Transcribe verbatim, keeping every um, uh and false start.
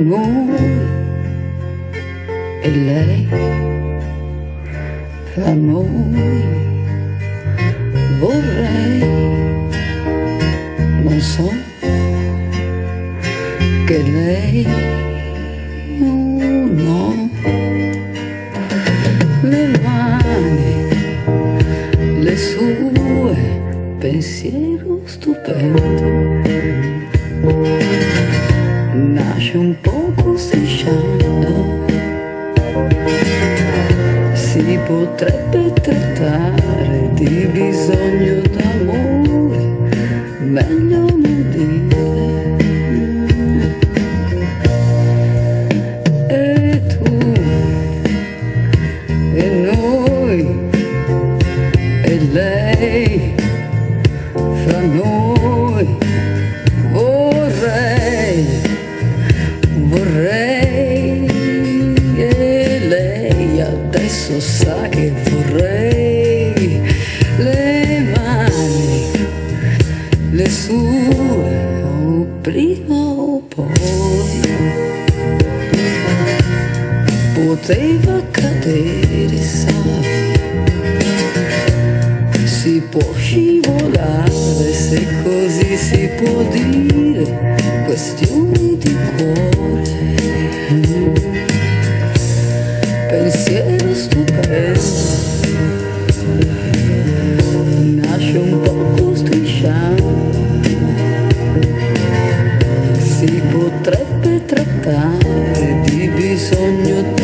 noi e lei, fra noi vorrei, non so che lei oh no, le mani, le sue, pensiero stupendo, nasce un poco strisciando, si potrebbe trattare di bisogno d'amore, meglio non dire. E tu, e noi, e lei, fra noi vorrei, vorrei, e lei adesso sa che vorrei, le mani, le sue, o prima o poi, poteva accadere, sai, si può scivolare, se così si può dire, questioni di cuore, pensiero stupendo, nasce un poco strisciando, si potrebbe trattare di bisogno